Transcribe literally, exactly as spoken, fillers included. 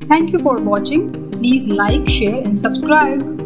Thank you for watching. Please like, share and subscribe.